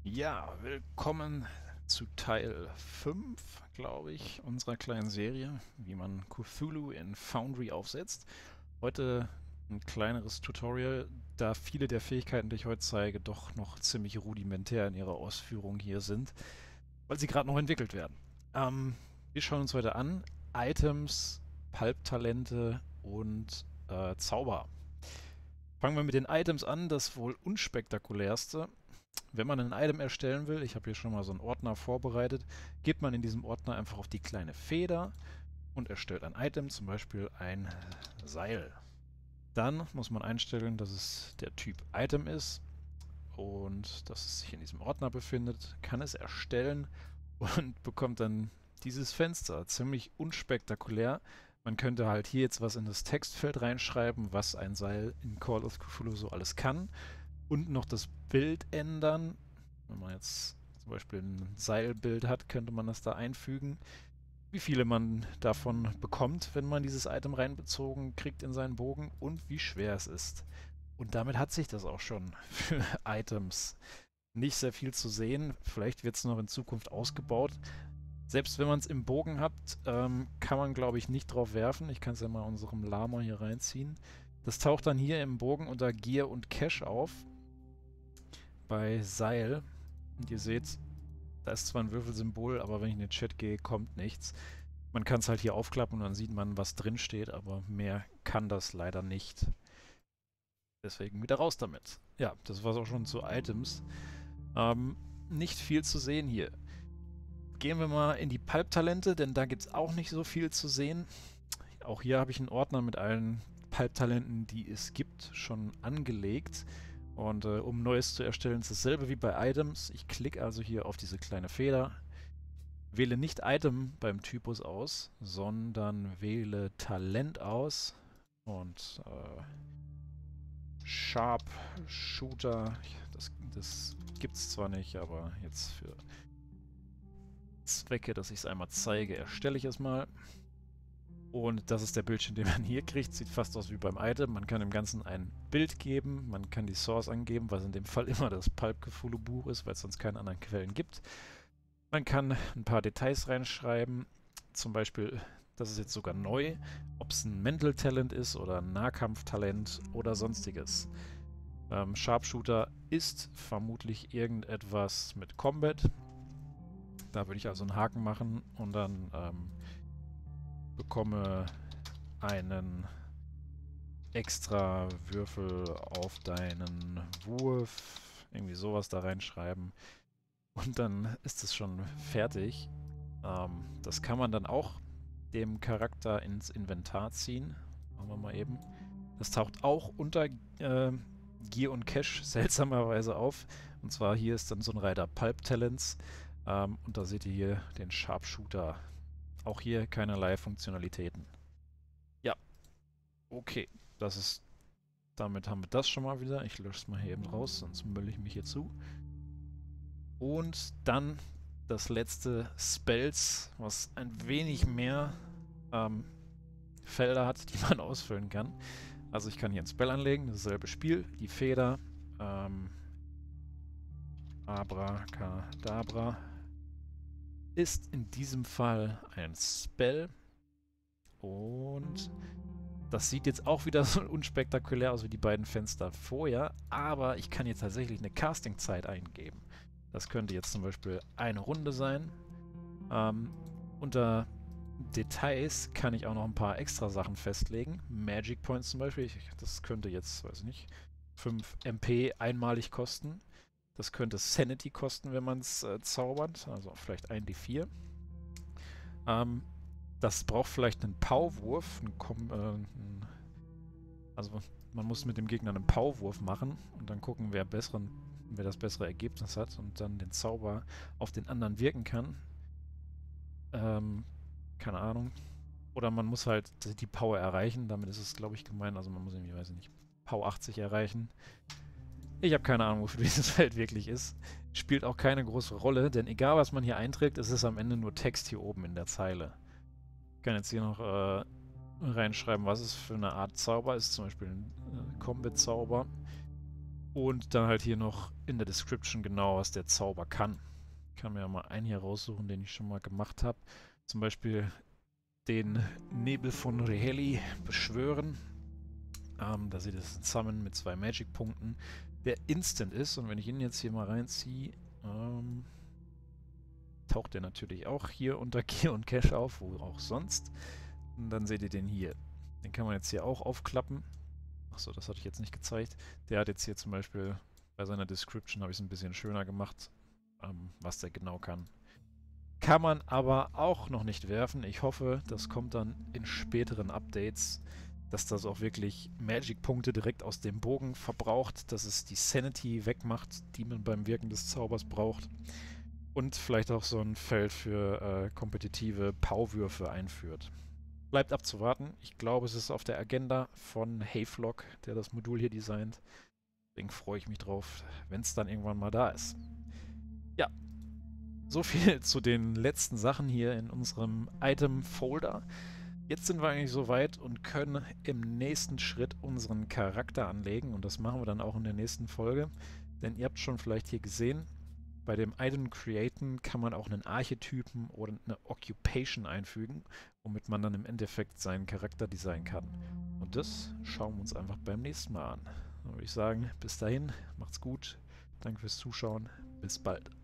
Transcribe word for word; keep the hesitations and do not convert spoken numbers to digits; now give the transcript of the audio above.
Ja, willkommen zu Teil fünf, glaube ich, unserer kleinen Serie, wie man Cthulhu in Foundry aufsetzt. Heute ein kleineres Tutorial, da viele der Fähigkeiten, die ich heute zeige, doch noch ziemlich rudimentär in ihrer Ausführung hier sind, weil sie gerade noch entwickelt werden. Ähm, wir schauen uns heute an Items, Pulp-Talente und äh, Zauber. Fangen wir mit den Items an, das wohl unspektakulärste. Wenn man ein Item erstellen will, ich habe hier schon mal so einen Ordner vorbereitet, geht man in diesem Ordner einfach auf die kleine Feder und erstellt ein Item, zum Beispiel ein Seil. Dann muss man einstellen, dass es der Typ Item ist und dass es sich in diesem Ordner befindet, kann es erstellen und bekommt dann dieses Fenster. Ziemlich unspektakulär. Man könnte halt hier jetzt was in das Textfeld reinschreiben, was ein Seil in Call of Cthulhu so alles kann. Und noch das Bild ändern. Wenn man jetzt zum Beispiel ein Seilbild hat, könnte man das da einfügen. Wie viele man davon bekommt, wenn man dieses Item reinbezogen kriegt in seinen Bogen und wie schwer es ist. Und damit hat sich das auch schon für Items. Nicht sehr viel zu sehen. Vielleicht wird es noch in Zukunft ausgebaut. Selbst wenn man es im Bogen hat, ähm, kann man, glaube ich, nicht drauf werfen. Ich kann es ja mal unserem Lama hier reinziehen. Das taucht dann hier im Bogen unter Gear und Cash auf bei Seil. Und ihr seht, da ist zwar ein Würfelsymbol, aber wenn ich in den Chat gehe, kommt nichts. Man kann es halt hier aufklappen und dann sieht man, was drin steht, aber mehr kann das leider nicht. Deswegen wieder raus damit. Ja, das war es auch schon zu Items. Ähm, nicht viel zu sehen hier. Gehen wir mal in die Pulp-Talente, denn da gibt es auch nicht so viel zu sehen. Auch hier habe ich einen Ordner mit allen Pulp-Talenten, die es gibt, schon angelegt. Und äh, um Neues zu erstellen, ist dasselbe wie bei Items. Ich klicke also hier auf diese kleine Feder, wähle nicht Item beim Typus aus, sondern wähle Talent aus und äh, Sharp Shooter. Das, das gibt es zwar nicht, aber jetzt für Zwecke, dass ich es einmal zeige, erstelle ich es mal. Und das ist der Bildschirm, den man hier kriegt. Sieht fast aus wie beim Item. Man kann dem Ganzen ein Bild geben, man kann die Source angeben, was in dem Fall immer das Pulp Cthulhu Buch ist, weil es sonst keine anderen Quellen gibt. Man kann ein paar Details reinschreiben, zum Beispiel, das ist jetzt sogar neu, ob es ein Mental Talent ist oder ein Nahkampftalent oder sonstiges. Ähm, Sharpshooter ist vermutlich irgendetwas mit Combat. Da würde ich also einen Haken machen und dann ähm, bekomme einen extra Würfel auf deinen Wurf, irgendwie sowas da reinschreiben und dann ist es schon fertig. Ähm, das kann man dann auch dem Charakter ins Inventar ziehen. Machen wir mal eben. Das taucht auch unter äh, Gear und Cash seltsamerweise auf. Und zwar hier ist dann so ein Reiter Pulp Talents. Ähm, und da seht ihr hier den Sharpshooter. Auch hier keinerlei Funktionalitäten. Ja, okay. Das ist. Damit haben wir das schon mal wieder. Ich lösche es mal hier eben raus, sonst mülle ich mich hier zu. Und dann das letzte Spells, was ein wenig mehr ähm, Felder hat, die man ausfüllen kann. Also ich kann hier ein Spell anlegen, dasselbe Spiel, die Feder, ähm, Abracadabra ist in diesem Fall ein Spell und das sieht jetzt auch wieder so unspektakulär aus wie die beiden Fenster vorher, aber ich kann jetzt tatsächlich eine Castingzeit eingeben. Das könnte jetzt zum Beispiel eine Runde sein. Ähm, unter Details kann ich auch noch ein paar extra Sachen festlegen. Magic Points zum Beispiel. Ich, das könnte jetzt, weiß ich nicht, fünf M P einmalig kosten. Das könnte Sanity kosten, wenn man es äh, zaubert. Also vielleicht ein D vier. Ähm, das braucht vielleicht einen Powerwurf. Ein äh, ein, also man muss mit dem Gegner einen Powerwurf machen und dann gucken, wer, besseren, wer das bessere Ergebnis hat und dann den Zauber auf den anderen wirken kann. Ähm, keine Ahnung. Oder man muss halt die Power erreichen. Damit ist es, glaube ich, gemein. Also man muss irgendwie, weiß ich nicht, Power achtzig erreichen. Ich habe keine Ahnung, wofür dieses Feld wirklich ist. Spielt auch keine große Rolle, denn egal was man hier einträgt, es ist am Ende nur Text hier oben in der Zeile. Ich kann jetzt hier noch äh, reinschreiben, was es für eine Art Zauber ist. Zum Beispiel ein äh, Combat-Zauber. Und dann halt hier noch in der Description genau, was der Zauber kann. Ich kann mir ja mal einen hier raussuchen, den ich schon mal gemacht habe. Zum Beispiel den Nebel von Reheli beschwören. Ähm, da seht ihr das Summon mit zwei Magic-Punkten, der instant ist. Und wenn ich ihn jetzt hier mal reinziehe, ähm, taucht er natürlich auch hier unter Gear und Cache auf, wo auch sonst. Und dann seht ihr den hier. Den kann man jetzt hier auch aufklappen. Achso, das hatte ich jetzt nicht gezeigt. Der hat jetzt hier zum Beispiel bei seiner Description, habe ich es ein bisschen schöner gemacht, ähm, was der genau kann. Kann man aber auch noch nicht werfen. Ich hoffe, das kommt dann in späteren Updates, dass das auch wirklich Magic-Punkte direkt aus dem Bogen verbraucht, dass es die Sanity wegmacht, die man beim Wirken des Zaubers braucht. Und vielleicht auch so ein Feld für äh, kompetitive Powerwürfe einführt. Bleibt abzuwarten. Ich glaube, es ist auf der Agenda von Hayflock, der das Modul hier designt. Deswegen freue ich mich drauf, wenn es dann irgendwann mal da ist. Ja, so viel zu den letzten Sachen hier in unserem Item-Folder. Jetzt sind wir eigentlich soweit und können im nächsten Schritt unseren Charakter anlegen. Und das machen wir dann auch in der nächsten Folge. Denn ihr habt schon vielleicht hier gesehen, bei dem Item Createn kann man auch einen Archetypen oder eine Occupation einfügen, womit man dann im Endeffekt seinen Charakter designen kann. Und das schauen wir uns einfach beim nächsten Mal an. Dann würde ich sagen, bis dahin, macht's gut, danke fürs Zuschauen, bis bald.